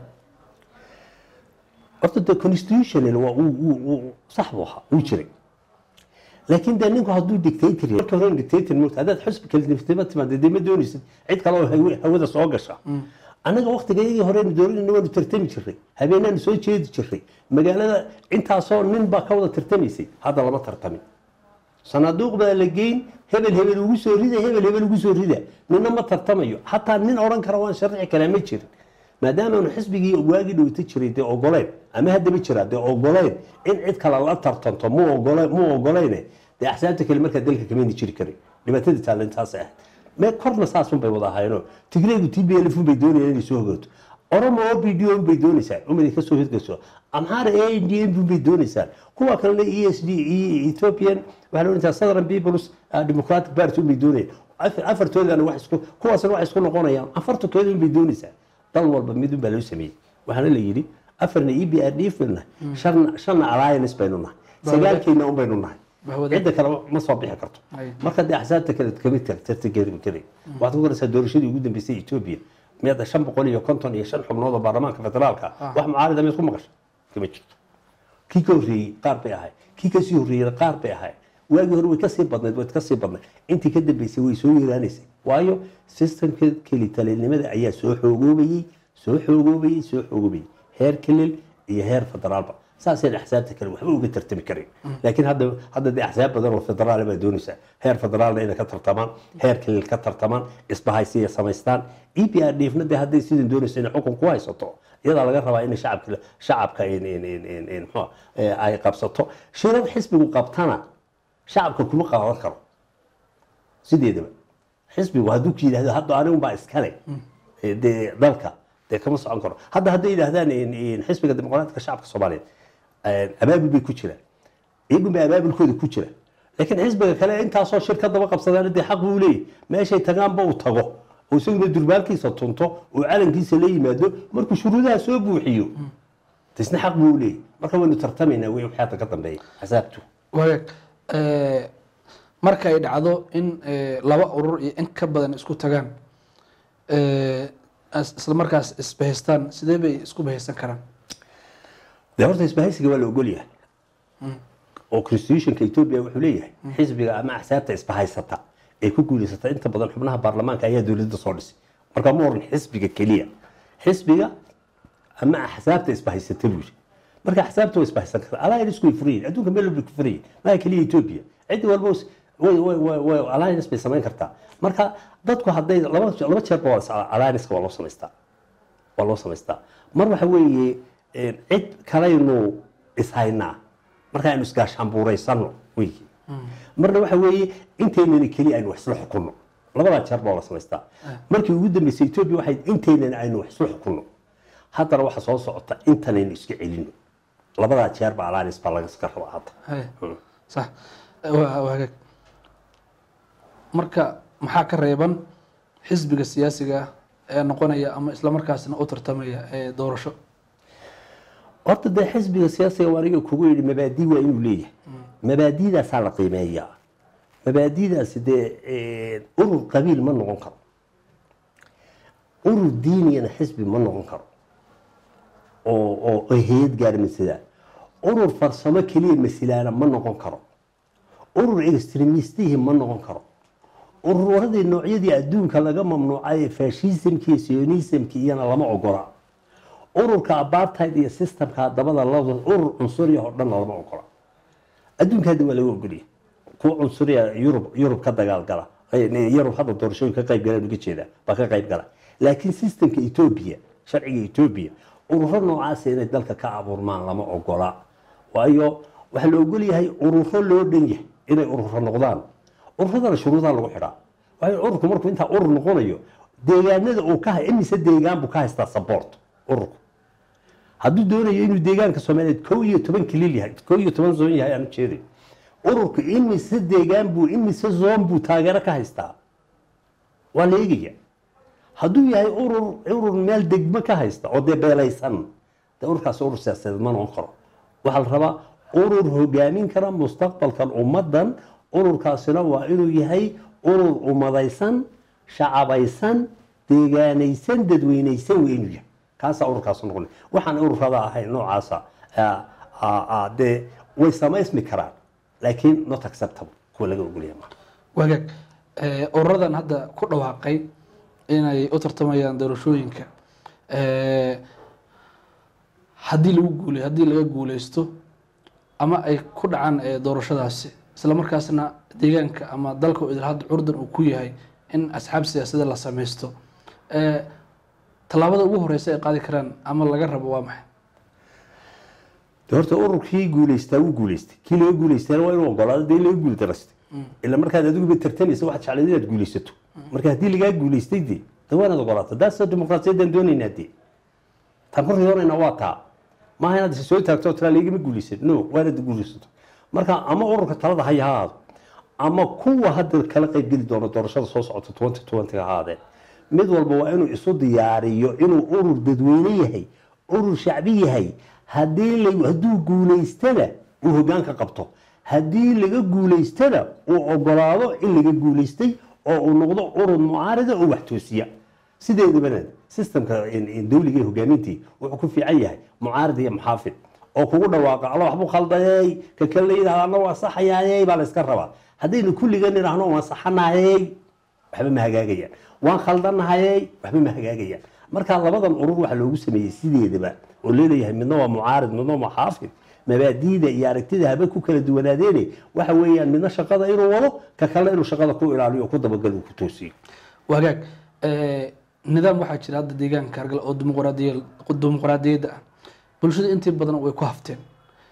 horta the constitutional waa uu sax waxa uu jiray laakiin de ninku hadduu dictator yahay marka hore dictator muu hadaad xisbi kala niftimaad timaadday ma doonaysid cid kale oo hawada soo gasha anaga waqtigeedii hore doorinayna waanu tartami jiray habeenaan soo jeedi jiray magaalada intaasoo nin baa ka wada tartamaysay hadda lama tartamin sanaaduuq baa la geyn hebel hebel ugu soo rida hebel hebel ugu soo rida ninna ma tartamayo hatta nin oran kara waan sharci kale ma jirin maadaama uu xisbigii waagi dhowta jiray de ogoleen ama hadda ma jira de ogoleen in cid kale la tartanto mu ogoleen mu ogoleen de axsaabta kale marka dalka kameen jiri karay dhibaatada taalintaas ah ma korna saasun bay wada hayno tigreegu T B L F bay doonayeen inay soo hogaato oromo O P D O bay doonaysaa umada ka soo hirgasho amhara A N D M bay doonaysaa kuwa kale E S D Ethiopian waxa inta Southern People's Democratic Party bay doonayeen afartoodana wax isku kuwaasna wax isku noqonayaan afartoodana bay doonaysaa dal walba mid baa loo sameeyay waxaana la yiri afarna E B R D fina shan shan alliance baynu nahay sagaalkeena un baynu nahay cid kale ma soo bixi karto marka de axsaabta kale kamid tartan geerin kale waxaad ku qoraysaa doorashadii ugu dambeysay Ethiopia miyada shan boqol iyo konton iyo shan xubnood oo baarlamaanka federaalka wax mucaarada mid ku maqashay kama jirto kii ka horreeyay qaar bay ahay kii ka sii horreeyay qaar bay ahay waagi hore way ka sii badnayd way ka sii badnayd intii ka dambeysay way soo yiraanaysay waayo systemka kali talinimada ayaa soo xoogoobay soo xoogoobay soo xoogoobay heer kilil iyo heer federaalba saasay axsaabta kale waxba uga tartami karin laakiin hadda hadda de axsaab badan oo federaal baa doonaysa heer federaalna inay ka tartamaan heer kilil ka tartamaan isbahaysiga samaystaan E P R D fna de hadday sidii doonaysa in xukun ku haysato iyada laga rabaa in shacabka shacabka in in in in ay qabsato shirad xisbigu qabtana shacabka kuma qaadan karo sideedaba xisbigu hadduu ku yidhahdo hadda anigun baa iskale dee dalka dee kama socon karo. hadda hadday yidhahdaan xisbiga dimuqraadiga shacabka soomaaliyeed abaabul bay ku jiraan iyagun baa abaabulkooda ku jira, laakiin xisbiga kale intaasoo shirka daba qabsadaan dee xaq buu leeyahy meeshay tagaanba uu tago oo isaguna durbaalkiisa tunto oo calankiisa la yimaado markuu shuruudaha soo buuxiyo isna xaq buu leeyahy. marka waynu tartamaynaa wey waxyaata ka dambeeya axsaabtu.
wagaag marka ay dhacdo in laba urur iyo in ka badan isku tagaan isla markaas isbahaystaan sidee bay isku bahaysan karaan?
dee horta isbahaysiga waa la ogol yahay oo constitutionka Ethiopia wuxuu leeyahay xisbiga ama axsaabta isbahaysata ee ku guuleysata inta badan xubnaha baarlamaanka ayaa dawladda soo dhisay. marka ma oran xisbiga kaliya, xisbiga ama axsaabta isbahaysata buu. marka axsaabta way isbahaysan kartaa alliance way free adduunka meel walba ku free ma kaliya Ethiopia cid walba way way way alliance bay samayn kartaa. marka dadku hadday laba laba jeer baa alliance waa loo samaystaa waa loo samaystaa mar waxa weeye cid kale inuu ishaynaa marka aynu isgaashaan buuraysano wey. marna waxa weeye inteynana kaliya aynu wax isla xukunno labada jeer baa la samaystaa. markii ugu dambeysay Ethiopia waxay inteynana aynu wax isla xukunno haddana waxa soo socota intanaynu iska celino labada jeer baa alliance baa laga iska rabaa hadda.
sax wagaag marka maxaa ka reeban xisbiga siyaasiga ee noqonaya ama isla markaasna u tartamaya ee doorasho?
horta dee xisbiga siyaasiga waa aniga kugu yidhi mabaadi waa inuu leeyahay mabaadidaasaa la qiimeeyaa. mabaadidaasi dee urur qabiil ma noqon karo, urur diiniyana xisbi ma noqon karo oo oo hay'ad gaar masala, urur farsamo kaliya masilaana ma noqon karo, urur extremistihi ma noqon karo, ururadii noocyadii adduunka laga mamnuucay fascismki iyo sionismki iyana lama ogola, ururka apartheid iyo systemka dabada laba urur cunsuriya oo dhan lama ogola. adduunka hadda waa laga ogoliyay kuwa cunsuriya Yurub Yurub ka dagaal gala Yurub hadda doorashooyin ka qayb galaan uga jeeda ba ka qayb gala, laakiin systemka Ethiopia sharciga Ethiopia ururo noocaas inay dalka ka abuurmaan lama ogola. waayo waxa la ogol yahay ururo loo dhan yahay inay ururo noqdaan, ururadana shuruudaha lagu xidhaa. waayo ururku markuu intaa urur noqonayo deegaanada uu ka imise deegaan buu ka haystaa support ururku. hadduu doonayo inuu deegaanka Soomaaliyeed kow iyo toban kilil yahay kow iyo toban zoon yahay aan jeeday ururku imise deegaan buu imise zoon buu taageero ka haystaa waa la eegaya. hadduu yahay urur urur meel degmo ka haysta oo dee beelaysan dee ururkaas urur siyaasadeed ma noqon karo. waxaa la rabaa urur hogaamin kara mustaqbalkan ummadan. ururkaasina waa inuu yahay urur umadaysan shacabaysan deegaanaysan dadweynaysan waa inuu yahay kaasaa ururkaas noqon. waxaan ururada ahay noocaasa dee way samaysmi karaan laakiin not acceptable kuwa laga ogolyahay maaha.
wagaag ururadan hadda ku dhawaaqay inay u tartamayaan doorashooyinka haddii lagu guulay haddii laga guuleysto ama ay ku dhacaan doorashadaasi isla markaasna deegaanka ama dalka idil hadda curdan uu ku yahay in asxaab siyaasada la sameysto tallaabada ugu horeysa ay qaadi karaan ama laga rabo waa maxay?
horta ururkii guuleystaa wuu guuleystay kii laga guuleystayna waa inuu ogolaado dee laga guul daraystay ila markaad adigu tartamaysa waxaad jeclayd inaad guuleysato marka haddii lagaa guuleystay dee dee waa inaad ogolaato daasa dimuqraasiyadan doonaynaa dee tan ku riyoonayna waa taa maaha inaad soo taagto tira lagama guuleysan no waa inaad guuleysato. marka ama ururka talada ha yahaado ama kuwa hadda kala qayb geli doono doorashada soo socota twenty twenty ahaadee mid walba waa inuu isu diyaariyo inuu urur dadweyne yahay urur shacbi yahay. haddii hadduu guuleystana uu hoggaanka qabto haddii laga guuleystana uu ogolaado in laga guuleystay oo uu noqdo urur mucaarida oo wax toosiya. sideedaba systemka dawliga hoggaamintii wuxuu ku fiican yahay mucaarida iyo muxaafid oo kugu dhawaaqa alla waxbuu khaldayay ka kale yidhaahdo waa saxayay baa la iska rabaa. haddaynu kulligan idhaahno waan saxanayay waxba ma hagaagayaan waan khaldanahay waxba ma hagaagayaan. marka labadan urur waxa loogu sameeyay sideedaba oo leeyahay midna waa mucaarid midna waa muxaafid mabaadiida iyo aragtida haba ku kala duwanaadeene waxa weeyaan midna shaqada inuu wado ka kale inuu shaqada ku ilaaliyo ku dabagalo ku toosiyo.
wagaag nidaam waxaa jira hadda deegaanka Hargeysa oo dimuqraadiyad dimuqraadiyadda ah bulshada intii badan way ku hafteen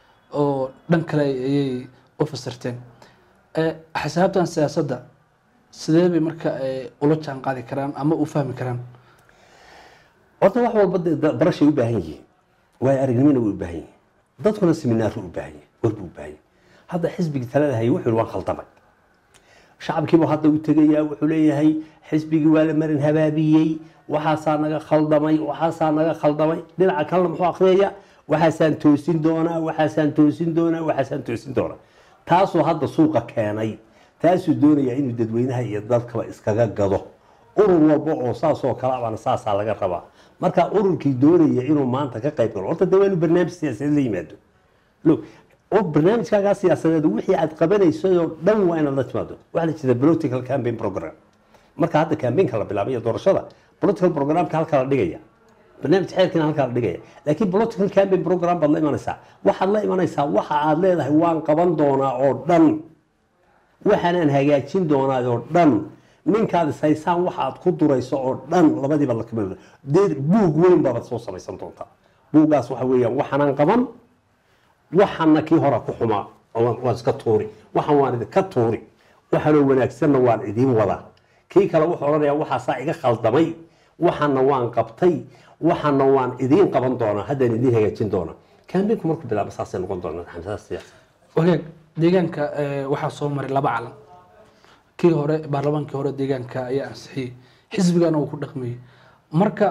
oo dhan kale ayay u fasirteen axsaabtan siyaasadda sidee bay marka ula jaan qaadi karaan ama u fahmi karaan?
horta wax walba barashay u baahan yihiin, waayo aragnimona way u baahan yihiin, dadkuna seminaaru u baahan yihin, warbuu u baahan yihin. hadda xisbigii talada hayay wuxuu waan khaldamay, shacabkiibu hadda u tegayaa wuxuu leeyahay xisbigii waa la marin habaabiyey, waxaasaa naga khaldamay, waxaasaa naga khaldamay. dhinaca kalena muxuu akhriyaya waxaasaan toosin doonaa, waxaasaan toosin doonaa, waxaasaan toosin doonaa. taasuu hadda suuqa keenay, taasuu doonayaa inuu dadweynaha iyo dadkaba iskaga gado. urur walba oo saasoo kale abana saasaa laga rabaa. marka ururkii doonaya inuu maanta ka qayb galo, horta dee waa inuu barnaamij siyaasadeed la yimaado. look oo barnaamijkaagaa siyaasadeed wixii aad qabanaysay oo dhan waa inaad la timaado. waxaa la jira political campaign program. marka hadda campaignka la bilaabay doorashada, political programka halkaa la dhigaya, barnaamij xeerkina halkaa la dhigaya. laakiin political campaign program baad la imanaysaa, waxaad la imanaysaa waxa aad leedahay waan qaban doonaa oo dhan, waxaanaan hagaajin doonaa oo dhan, ninkaad ishaysaan waxa aad ku durayso oo dhan, labadiiba la kamid buug weyn baabaad soo samaysan doontaa. buuggaas waxa weeyaan waxaanaan qaban, waxana kii hore ku xumaa waan iska tuuri, waxaan waan idinka tuuri, waxaanoo wanaagsanna waan idiin wadaa. kii kale wuxuu odhanayaa waxaasaa iga khaldamay, waxana waan qabtay, waxana waan idiin qaban doonaa, haddaan idiin hagaajin doonaa. kaambinku markuu bilaabo saasay noqon doonaa xamsaas siyaasa.
wagaag deegaanka waxaa soo maray laba calan. kii hore baarlamaankii hore deegaanka ayaa ansixiyey, xisbigana uu ku dhaqmayey. marka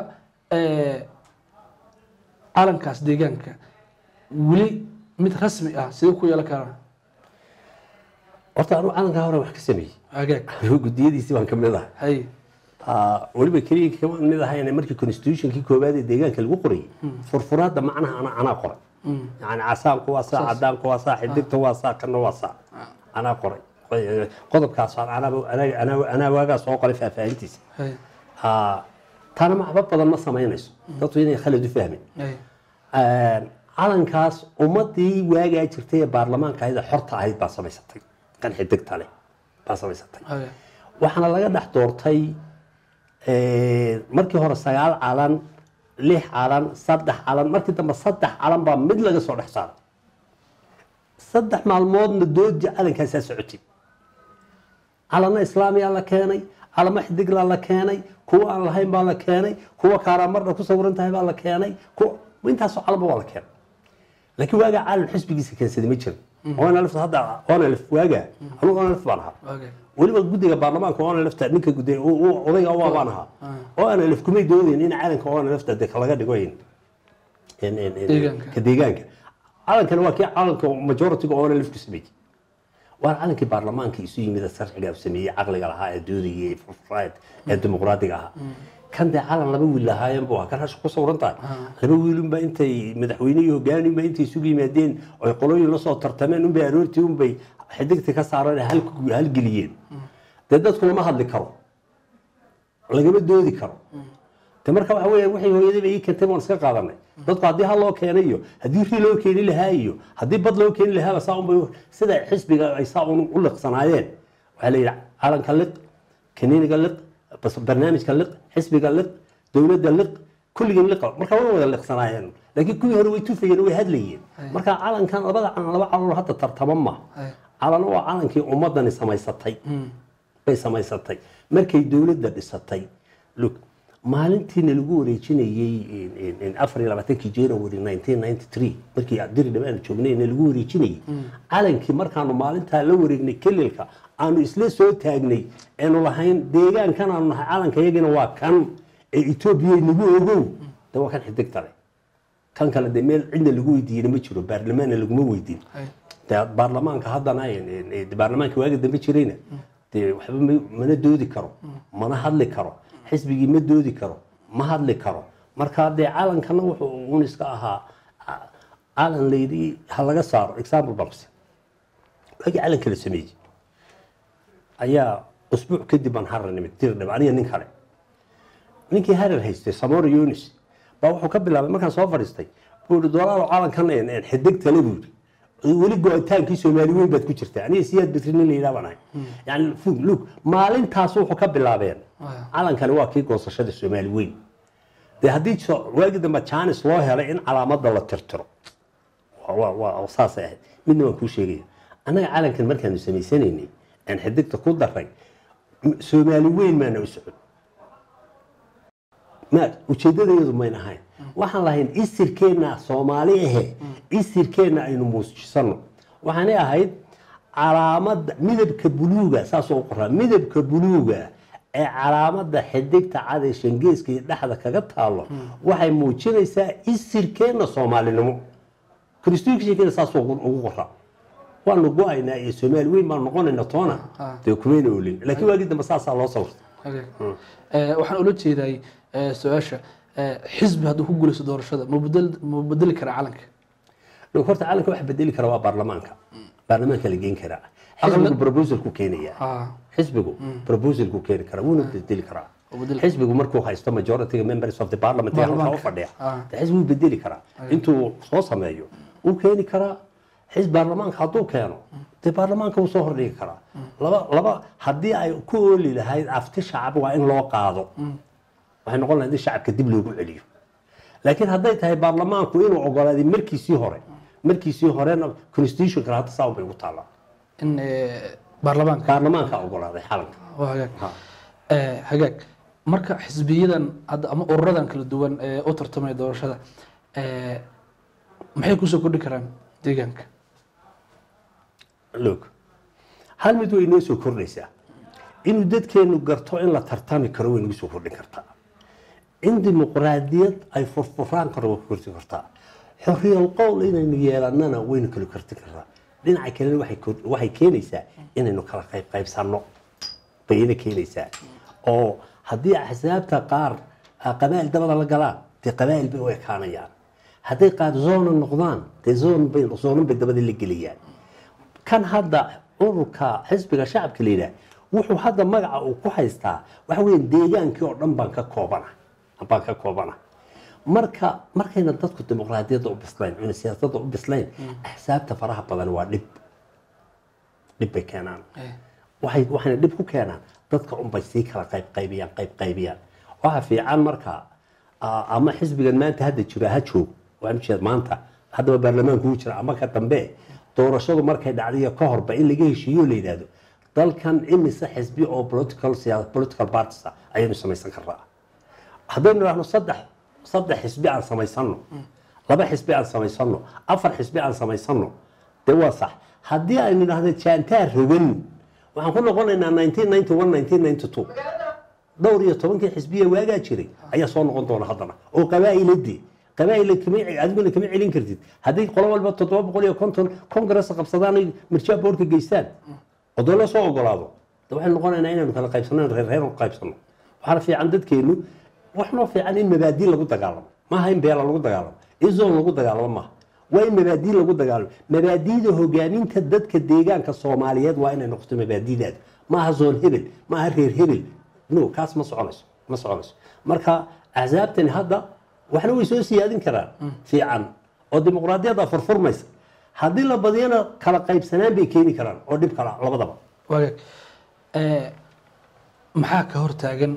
calankaas deegaanka weli mid rasmi ah sidee ku yeelan karaa?
horta anuu calankaa hore wax ka sameeyey,
wagaag
gudiyadiisii baan kamid ahay.
hay
weliba keliya kama mid ahayn markii constitutionkii koowaad ee deegaanka lagu qorayay, furfuraadda macnaha ana anaa qoray. yani casaanku waa saa, cadaanku waa saa, xidigta waa saa, kana waa saa, anaa qoray. qodobkaas anaa waagaa soo qoray faahfaahintiisa. taana maxba badan ma samaynayso, dadku inay khalad u fahmin. calankaas ummadii waagaa jirtay ee baarlamaanka ahayd ee xorta ahayd baa samaysatay, kan xidigta leh baa samaysatay. waxaana laga dhex doortay markii hore sagaal calan, lix calan, saddex calan, markii dambe saddex calan baa mid laga soo dhex saaray. saddex maalmoodna doodii calankaasaa socotay. calana islaamiyaa la keenay, calamo xidiglaa la keenay, kuwa aan lahayn baa la keenay, kuwa kaaraamardha ku sawiran tahay baa la keenay, intaasoo calamba waa la keenay. laakiin waagaa calan xisbigiisa keensaday ma jirin. onlf hadda onlf waagaa anugu onlf baan ahaa, weliba guddiga baarlamaanka onlfta ninka guday odayga waa baan ahaa. onlf kumay doodayn in calanka onlfta de laga dhigo ka deegaanka. calankana waa kii calanka majoritiga onlf ku sameeyey, waana calankii baarlamaanka isu yimid sharciga u sameeyey, caqliga lahaa ee doodayay ee furfuraad ee dimuqraadiga ahaa. kan dee calan laba wiil lahaayeen buu ahaa, kan hasha ku sawiran tahay. laba wiilunba intay madaxweyne iyo hogaaninba intay isugu yimaadeen oy qolooyin lasoo tartameen unbay aroortii unbay xidigtii ka saareen halgeliyeen. dee dadku lama hadli karo, lagama doodi karo. de marka waxa weya waxay hooyadayba ii keentay baan iska qaadanay. dadku haddii hal loo keenay iyo haddii rii loo keeni lahaa iyo haddii bad loo keeni lahaaba saa unbay sida xisbiga ay saa un u liqsanaayeen. waxaa la yidhi calanka liq, kaniiniga liq, barnaamijka liq, xisbiga liq, dowladda liq, kulligii liq. marka way wada liqsanaayeen, laakiin kuwii hore way tufayeen, way hadlayeen. marka calankan labada calan laba calanoo hadda tartama ma calano waa calankii ummadani samaysatay bay samaysatay markay dowladda dhisatay. look maalintiina lagu wareejinayey afar iyo labaatankii January nineteen ninety-three markii diri dhawaan joognayna lagu wareejinayey calankii, markaanu maalintaa la wareegnay kelilka aanu isla soo taagnay aanu lahayn deegaankan aanu nahay calanka iyagina waa kan ee Ethiopia nagu ogow, de waa kan xidigta leh. kan kale de meel cidna lagu weydiiyey ma jiro, baarlamaanna laguma weydiin. de baarlamaanka haddana baarlamaanka waaga dambe jirayna de waxba mana doodi karo, mana hadli karo, xisbigii ma doodi karo, ma hadli karo. marka dee calankana wuxuu un iska ahaa calan layidhi ha laga saaro. example banks waagii calanka la sameeyey ayaa usbuuc kadib aan harar nimid dirdhab aniga nin kale. ninkii harar haystay Samora Yunus baa wuxuu ka bilaabay markaan soo fadhiistay buu yidhi dolaalo calankan xidigta le buu yidhi weli go-itaankii Soomaali weyn baad ku jirtaa, aniga siyaad bitrin la yidhaha baan ahay. yani look maalintaas wuxuu ka bilaabeen calankani waa kii goosashada Soomaali weyn. dee haddii waagi dambe Jaanis loo helay in calaamadda la tirtiro waa saasay ahayd. midna waan kuu sheegaya, annaga calankan markaanu samaysanaynay aan xidigta ku daray soomaali weyn maana u socon ma ujeedadayadu mayna ahayn waxaan lahayn isirkeenna soomaali ahe isirkeenna aynu muujisano waxaanay ahayd calaamada midabka buluuga saasoo u qoraa midabka buluuga ee calaamada xidigta cad ee shangeeska iyo dhexda kaga taalo waxay muujinaysaa isirkeenna soomaalinimo constitutionkeena saasoo ugu qoraa waanu go-aynaa iyo soomaali weyn baan noqonayna toona dee kumayna olin laakiin waagii dambe saasaa loo sawirtay
waxaan ula jeeday su-aasha xisbi hadduu ku guulaysto doorashada ma bedel ma bedeli karaa calanka
horta calanka wax bedeli kara waa baarlamaanka baarlamaanka la geyn karaa xisbigu proposal ku keenaya xisbigu proposal ku keeni karaa wuuna bedeli karaa xisbigu markuu haysto majority members of the parliament ee halka u fadhiya xisbigu bedeli karaa intuu soo sameeyo uu keeni karaa xisb baarlamaanka hadduu keeno dee baarlamaanka uu soo hordhigi karaa laba laba haddii ay ku ooli lahayd afti shacab waa in loo qaado waxay noqon lahayd in shacabka dib loogu celiyo laakiin hadday tahay baarlamaanku inuu ogolaaday markiisii hore markiisii horena constitution kale hadda saa bay ugu taallaa
in baarlamaanka
baarlamaanka ogolaaday xalanka
hagaag hagaag marka xisbiyadan hadda ama ururadan kala duwan ee u tartamaya doorashada maxay kusoo kordhi karaan deegaanka
look hal mid way inoo soo kordhaysaa inuu dadkeenu garto in la tartami karo way nagu soo kordhin kartaa in dimuqraadiyad ay furfuraan karo way korti kartaa xorriyal qowl inaynu yeelannana waynu kala korti kartaa dhinaca kalena waxay keenaysaa inaynu kala qayb qaybsanno bayna keenaysaa oo haddii axsaabta qaar qabaa'il dabada la galaan dee qabaa'il bay u ekaanayaan hadday qaar zoona noqdaan dee zoon bay zoonan bay dabada la geliyaan kan hadda ururka xisbiga shacabka la yidhaah wuxuu hadda magaca uu ku haystaa waxa weeye deegaankii oo dhan baan ka koobana baan ka koobana marka markayna dadku dimuqraadiyadda u bislayn una siyaasadda u bislayn axsaabta faraha badan waa dhib dhib bay keenaan waxay waxayna dhib ku keenaan dadka unbay sii kala qayb qaybiyaan qayb qaybiyaan waxa fiican marka ama xisbigan maanta hadda jira ha joog waxaan u jeedaa maanta haddaba baarlamaanku uu jira ama ka dambe doorashadu markay dhacday ka horba in laga heshiiyo la yiraahdo dalkan imise xisbi oo political siyaasad political parties ayaynu samaysan karnaa haddaynu idhaahno saddex saddex xisbi aan samaysano laba xisbi aan samaysano afar xisbi aan samaysano dee waa sax haddii aynu idhaahdo jaantaar rogan waxaan ku noqonaynaa nineteen ninety one nineteen ninety two dhowr iyo tobankii xisbiya waagaa jiray ayaa soo noqon doona haddana oo qabaa'iladii qabaa'ilad kama adiguna kama celin kartid haddii qolo walba toddoba boqol iyo konton congress qabsadaan ay mirjaa boorka geystaan oo dowlad soo ogolaado de waxaynu noqonaynaa inaynu kala qaybsano reer reer qaybsano waxaana fiican dadkeenu wax noo fiican in mabaadii lagu dagaalamo maaha in beela lagu dagaalamo in zoon lagu dagaalamo maaha waa in mabaadii lagu dagaalamo mabaadiida hogaaminta dadka deegaanka soomaaliyeed waa inay noqoto mabaadiidaada maaha zoon hebel maaha reer hebel no kaas ma soconayso ma soconayso marka axsaabtani hadda waxna way soo siyaadin karaan fiican oo dimuqraadiyadda furfurmaysa haddii la badiyana kala qaybsanaan bay keeni karaan oo dhib kala labadaba
wagaag maxaa ka hortaagan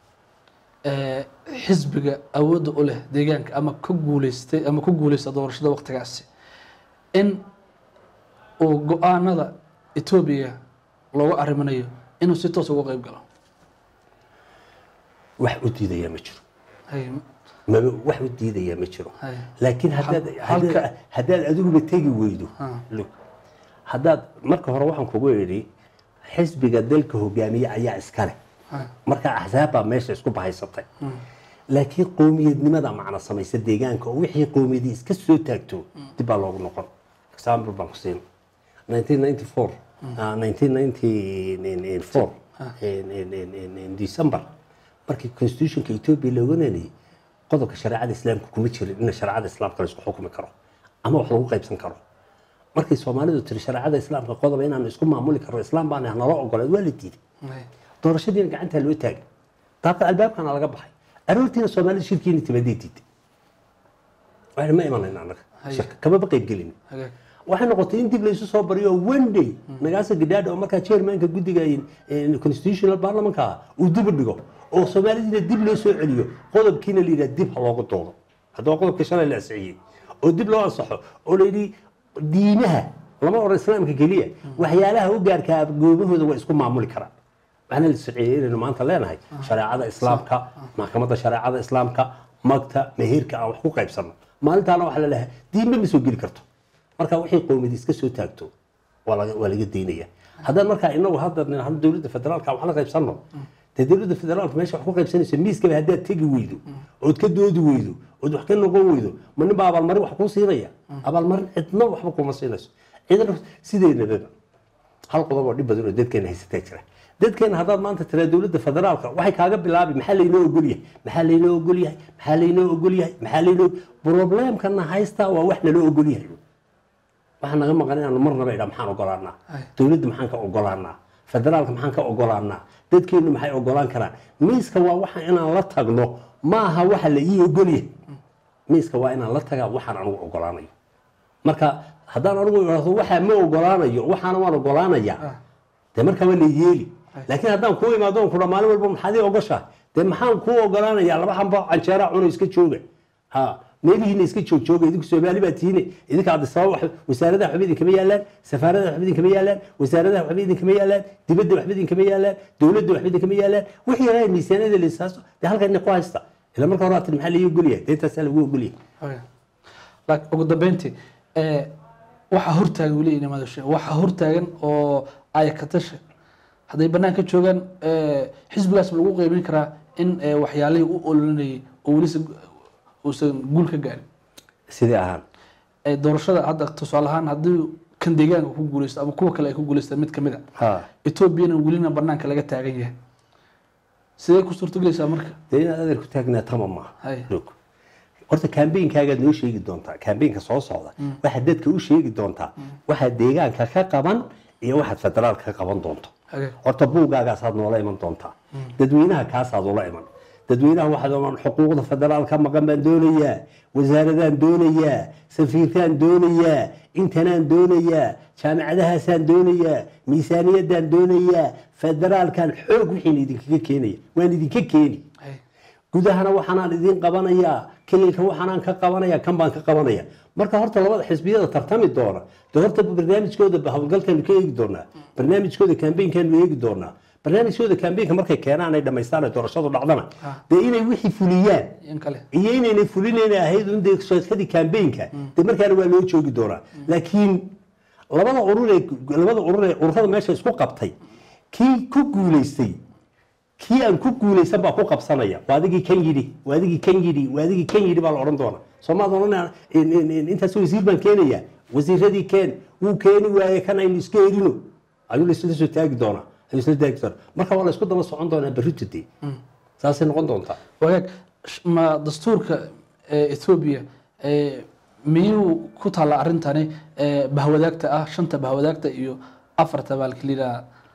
xisbiga awoodda u leh deegaanka ama ka guuleystay ama ku guuleysta doorashada waqtigaasi in uu go-aanada etoobiya looga arriminayo inuu si toos uga qayb galo
wax u diidaya ma jiro wax u diidaya ma jiro laakiin haddaad haddaad adiguba tegi weydo haddaad marka hore waxaan kugu idhi xisbiga dalka hogaamiye ayaa iskale marka axsaabbaa meesha isku bahaysatay laakiin qowmiyadnimada macna samaysa deegaanka oo wixii qowmiyadii iska soo taagto dib baa loogu noqon example baan ku siin nineteen ninety four nineteen ninety four december markii constitutionka ethiopia la oganayay qodobka shareecada islaamka kuma jirin in shareecada islaamka la isku xukumi karo ama wax lagu qaybsan karo markii Soomaalidu tiri shareecada islaamka qodob inaan isku maamuli karo islaam baan nala ogolayd waa la diiday doorashadii gacanta loo taagay taabka albaabkana laga baxay aroortiina Soomaalidu shirkiina tibadeedid waxay ma imanayna anaga shirka kama qayb gelin waxay noqotay in dib la isu soo bariyo one day nagaasa gidhaadh oo marka chairmanka guddiga ee constitutional parliament-ka uu dib u dhigo oo Soomaalida dib loo soo celiyo qodobkiina la yiraahdo dib loogu doodo haddii qodobka shalay la asixiyay oo dib loo ansaxo oo la yiri diimaha lama oran islaamka kaliya waxyaalaha u gaarka goobahooda waa isku maamuli karaan waxaana la socodsiiyey inaynu maanta leenahay shareecada islaamka maxkamadda shareecada islaamka magta meherka aan wax ku qaybsano maalintaana waxa la leeyahay diinba ma soo geli karto marka wixii qowmiyad iska soo taagto waa laga waa laga diinaya haddaan marka inagu hadda dowladda federaalka wax la qaybsano dowladda federaalka meesha wax ku qaybsanayso miiska haddaad tegi weydo ood ka doodi weydo ood wax ka noqon weydo ma nin baa abaalmarin wax kuu siinaya abaalmarin cidna waxba kuma siinayso ciidan sideedaba hal qodob oo dhib badan oo dadkeena haysata jira dadkeena haddaad maanta tiraa dowladda federaalka waxay kaaga bilaabi maxaa laynoo ogol yahay maxaa laynoo ogol yahay maxaa laynoo ogol yahay maxaa laynoo problemkana haysta waa wax naloo ogol yahay waxaan naga maqan inaan marnaba idhaa maxaan ogolaanaa dowladda maxaan ka ogolaanaa federaalka maxaan ka ogolaanaa dadkeenu maxay ogolaan karaan miiska waa waxa inaan la tagno maaha waxa la ii ogol yahay miiska waa inaan la tagaa waxaan anigu ogolaanayo marka haddaan anigu idhaahdo waxaa ma ogolaanayo waxaana waan ogolaanayaa dee markaa waa la yeeli laakiin haddaan kuu imaado on kudha maalin walba maxaad ii ogoshaa dee maxaan kuu ogolaanayaa laba xamba canjeera cuno iska jooga ha meelihiina iska joog jooga idinku Soomaali baa tihiin idinka adisaba wax wasaaradaha waxba idinkama yaalaan safaaradaha waxba idinkama yaalaan wasaaradaha waxba idinkama yaalaan dibadda waxba idinkama yaalaan dowladda waxba idinkama yaalaan wixii yahay miisaaniyada la isaaso dee halkan ku haysta ila marka hore aad maxaa la ogol yahay deyntaas lagu ogol yahay
laakiin ugu dambeyntii ee waxa hortaagan wali inamada shay waxa hortaagan oo ay ka tashay haday banaanka joogan ee xisbigaas lagu qeybin karaa in waxyaalihii u ololinayay oo wali uusan guul ka gaarin
sidii ahaan
ee doorashada hadda tusaale ahaan haddii kan deegaanka ku guuleysto ama kuwa kale ay ku guuleystaan mid kamid ah Ethiopiana welina banaanka laga taagan yahay sidee ku suurtagelaysaa marka
dee inaad adeer ku taagnaa tamam ma horta campaign-kaaga noo sheegi doontaa campaign-ka soo socda waxa dadka u sheegi doontaa waxa deegaanka ka qaban iyo waxa federaalka ka qaban doonto horta buugaagaas aad noola iman doontaa dadweynaha kaas aad ula iman dadweynaha waxa doonaan xuquuqda federaalka maqan baan doonayaa wasaaradaan doonayaa safiirkaan doonayaa intanaan doonayaa jaamacadahaasaan doonayaa miisaaniyadaan doonayaa federaalkan xoog wixii idinkaga keenaya waan idinka keeni gudahana waxaan idin qabanayaa kililka waxaan ka qabanayaa kan baan ka qabanaya marka horta labada xisbiyada tartami doona horta barnaamijkooda hawlgalkan ka eegi doonaa barnaamijkooda campaign-kan eegi doonaa barnaamijkooda campaign-ka markay keenaan ay dhameystaan doorashadu dhacdana de inay wixii fuliyaan iyo inay fulinayna ahayd in deeqsadii campaign-ka de markaana waa loo joogi doonaa laakiin labada urur ee labada urur ee ururada meesha isku qabtay kii ku guuleystay kii aan ku guuleysan baa ku qabsanaya waadigii kan yidhi waadigii kan yidhi waadigii kan yidhi baa la odhan doona Soomaaliya intaas wasiir baan keenaya wasiiradii keen wuu keeni waaye kan aynu iska erino ayuu isla soo taagi doona ayuu isla taagi doona marka waa la isku daba socon doonaa berritidii saasay noqon doontaa
wagaag ma dastuurka Ethiopia ee miyuu ku taala arintani bahwadaagta ah shanta bahwadaagta iyo afarta baalkilida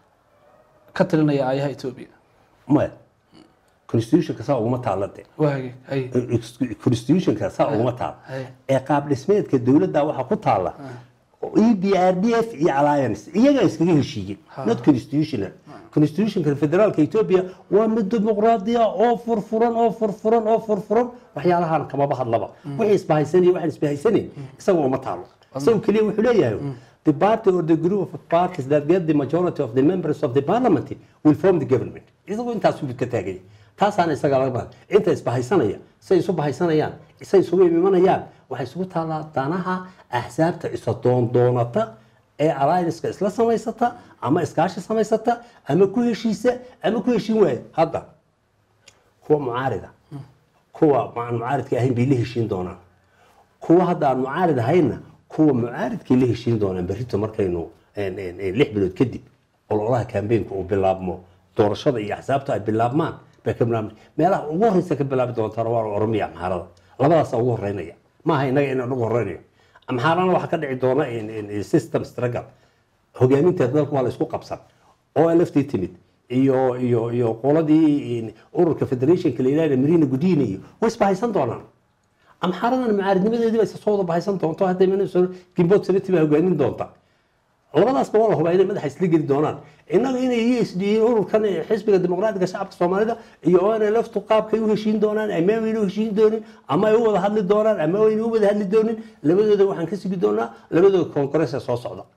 ka talinaya ayaha Ethiopia
ما constitution ka saa ugu mataalade
waagi ay
constitution ka saa ugu mataal ee qaab dhismeedka dawladda waxa ku taala E B R D F iyo alliance iyaga iskaga heshiiyeen not constitutional constitution ka federaalka Ethiopia waa mid dimuqraadiya oo furfuran oo furfuran oo furfuran waxyaalahan kama bahadlaba wixii isbahaysanay waxaan isbahaysanay isaga uma taalo isaga kaliya wuxuu leeyahay the party or the group of parties that get the majority of the members of the parliament will form the government isagu intaas uu ka taagay taasana isaga laga inta isbahaysanaya say isu bahaysanayaan isay isugu imanayaan waxay isugu taalaa danaha ahsaabta isa doon doonata ee alliance isla samaysata ama iskaashi samaysata ama ku heshiisa ama ku heshiin waay hadda kuwa mucaarida kuwa aan mucaaridka ahayn bay la heshiin doonaan kuwa hadda aan mucaarid ahayna kuwa mucaaridkii la heshiin doonaan berrito markaynu lix bilood kadib ololaha campaign-ka uu bilaabmo doorashada iyo axsaabta ay bilaabmaan bay ka bilaabmaan meelaha ugu horeysa ka bilaabi doontaa waa Oromiya Amxaarada labadaas ugu horeynaya ma aha inaga inaan ugu horeynayo Amxaarana waxa ka dhici doona in system struggle hogaaminta dalka waa la isku qabsan oo laftii timid iyo iyo iyo qoladii ururka federation-ka leeyahay Marina Gudina iyo way isbahaysan doonaan Amxaaradan mucaaridnimadeedii bay soo wada bahaysan doonto hadda inay soo Gimbood sabti baa hogaamin doonta labadaas baa hubay inay madax isla geli doonaan inaga inay E S D ururkan xisbiga dimuqraadiga shacabka Soomaalida iyo O N L F tu qaabkay u heshiin doonaan ama ay u heshiin doonin ama ay u wada hadli doonaan ama ay u wada hadli doonin labadooda waxaan ka sigi doonaa labadooda congress soo socda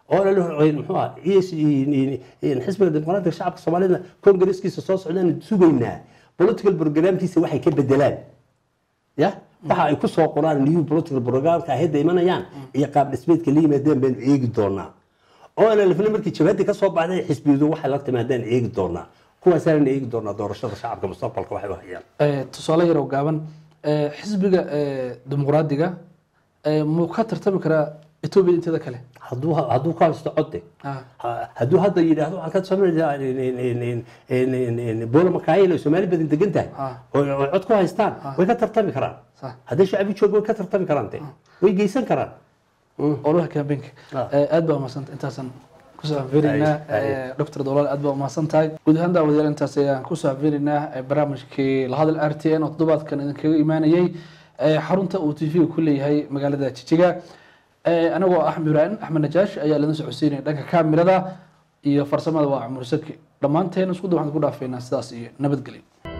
oo la leeyahay muxuu ah in xisbiga dimuqraadiga shacabka Soomaaliyeed kongareeskiisa soo socdaan sugaynaa political programkiisa waxay ka bedelaan ya waxa ay ku soo qoraan new political programka ay hadda imanayaan iyo qaab dhismeedka la yimaadeen baan eegi doonaa oo la lafna markii jabhadii ka soo baxday xisbiyadu waxay la timaadeen eegi doonaa kuwaas aan eegi doonaa doorashada shacabka mustaqbalka waxay u hayaan
ee tusaale yar oo gaaban ee xisbiga ee dimuqraadiga ee muu ka tartami karaa Ethiopia inta kale
hadduu hadduu ka haysto codde hadduu hadda yiraahdo aan ka sameeyaa in in in boolo makaayil Soomaali badan degan tahay oo cod ku haystaan way ka tartami karaan haddii shacbi joogo ka tartami karaan way geysan karaan
oo la campaign aad baa maasanta intaasan ku soo fiirina doctor Dolaal aad baa maasantahay guud ahaan daawadayaal intaas ayaan ku soo fiirina barnaamijkii la hadal R T N oo todobaadkan idinkaga imaanayay xarunta uu T V ku leeyahay magaalada Jijjiga anagoo Axmed Ibrahim Axmed Najaash ayaa la soo codsiinay dhanka kaamirada iyo farsamada waa Cumar Saki dhamaanteen isku dhow waxaan ku dhaafeynaa sidaas iyo nabadgelyo